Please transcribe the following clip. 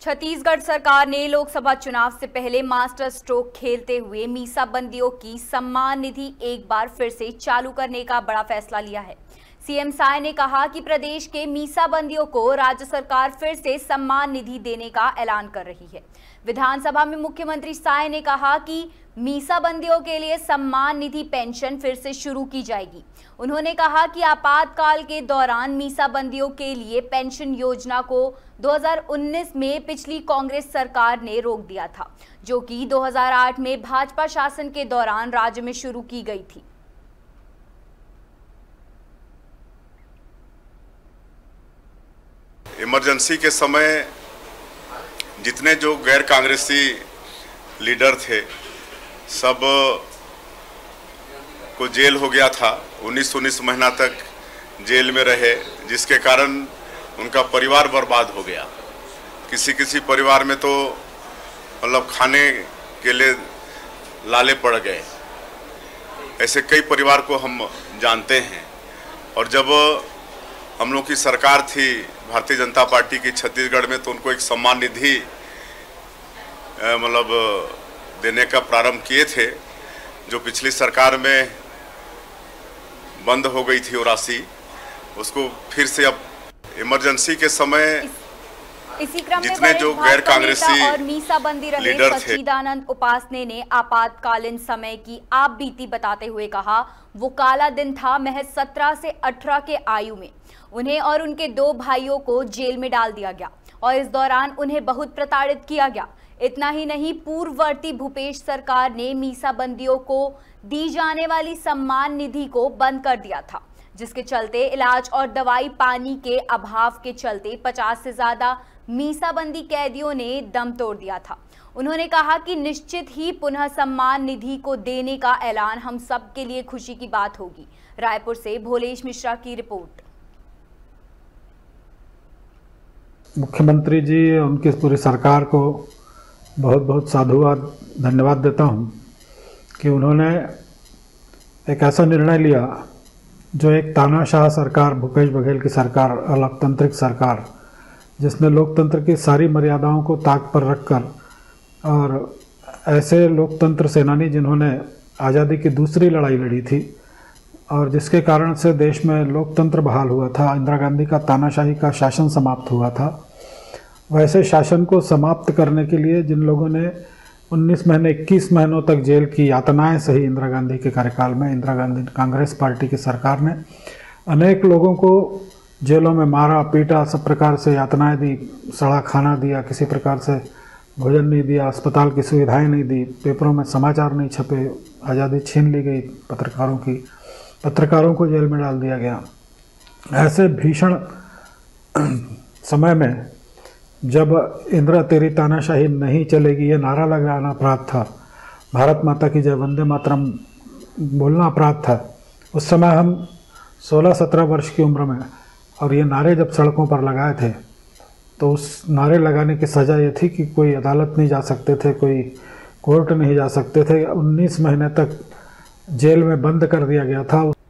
छत्तीसगढ़ सरकार ने लोकसभा चुनाव से पहले मास्टर स्ट्रोक खेलते हुए मीसाबंदियों की सम्मान निधि एक बार फिर से चालू करने का बड़ा फैसला लिया है। सीएम साय ने कहा कि प्रदेश के मीसाबंदियों को राज्य सरकार फिर से सम्मान निधि देने का ऐलान कर रही है। विधानसभा में मुख्यमंत्री साय ने कहा कि मीसाबंदियों के लिए सम्मान निधि पेंशन फिर से शुरू की जाएगी। उन्होंने कहा कि आपातकाल के दौरान मीसाबंदियों के लिए पेंशन योजना को 2019 में पिछली कांग्रेस सरकार ने रोक दिया था, जो कि 2008 में भाजपा शासन के दौरान राज्य में शुरू की गई थी। इमरजेंसी के समय जितने जो गैर कांग्रेसी लीडर थे सब को जेल हो गया था। 19 महीना तक जेल में रहे, जिसके कारण उनका परिवार बर्बाद हो गया। किसी परिवार में तो मतलब खाने के लिए लाले पड़ गए। ऐसे कई परिवार को हम जानते हैं। और जब हम लोग की सरकार थी भारतीय जनता पार्टी की छत्तीसगढ़ में, तो उनको एक सम्मान निधि मतलब देने का प्रारंभ किए थे, जो पिछली सरकार में बंद हो गई थी। और राशि उसको फिर से अब इमरजेंसी के समय इसी क्रम जितने में जो गैर कांग्रेसी और मीसाबंदी रहे सच्चिदानंद उपासने ने आपातकालीन समय की आप बीती बताते हुए कहा, वो काला दिन था। महज 17 से 18 के आयु में उन्हें और उनके 2 भाइयों को जेल में डाल दिया गया और इस दौरान उन्हें बहुत प्रताड़ित किया गया। इतना ही नहीं, पूर्ववर्ती भूपेश सरकार ने मीसाबंदियों को दी जाने वाली सम्मान निधि को बंद कर दिया था, जिसके चलते इलाज और दवाई पानी के अभाव के चलते 50 से ज्यादा मीसाबंदी कैदियों ने दम तोड़ दिया था। उन्होंने कहा कि निश्चित ही पुनः सम्मान निधि को देने का ऐलान हम सब के लिए खुशी की बात होगी। रायपुर से भोलेश मिश्रा की रिपोर्ट। मुख्यमंत्री जी उनकी पूरी सरकार को बहुत बहुत साधुवाद धन्यवाद देता हूं कि उन्होंने एक ऐसा निर्णय लिया जो एक तानाशाह सरकार, भूपेश बघेल की सरकार, अलोकतांत्रिक सरकार, जिसने लोकतंत्र की सारी मर्यादाओं को ताक पर रखकर और ऐसे लोकतंत्र सेनानी जिन्होंने आज़ादी की दूसरी लड़ाई लड़ी थी और जिसके कारण से देश में लोकतंत्र बहाल हुआ था, इंदिरा गांधी का तानाशाही का शासन समाप्त हुआ था, वैसे शासन को समाप्त करने के लिए जिन लोगों ने 19 महीने 21 महीनों तक जेल की यातनाएं सही इंदिरा गांधी के कार्यकाल में, इंदिरा गांधी कांग्रेस पार्टी की सरकार ने अनेक लोगों को जेलों में मारा पीटा, सब प्रकार से यातनाएं दी, सड़ा खाना दिया, किसी प्रकार से भोजन नहीं दिया, अस्पताल की सुविधाएं नहीं दी, पेपरों में समाचार नहीं छपे, आज़ादी छीन ली गई पत्रकारों की, पत्रकारों को जेल में डाल दिया गया। ऐसे भीषण समय में जब इंदिरा तेरी तानाशाही नहीं चलेगी ये नारा लगाना अपराध था, भारत माता की जय, वंदे मातरम बोलना अपराध था, उस समय हम 16-17 वर्ष की उम्र में, और ये नारे जब सड़कों पर लगाए थे तो उस नारे लगाने की सज़ा ये थी कि कोई अदालत नहीं जा सकते थे, कोई कोर्ट नहीं जा सकते थे। 19 महीने तक जेल में बंद कर दिया गया था।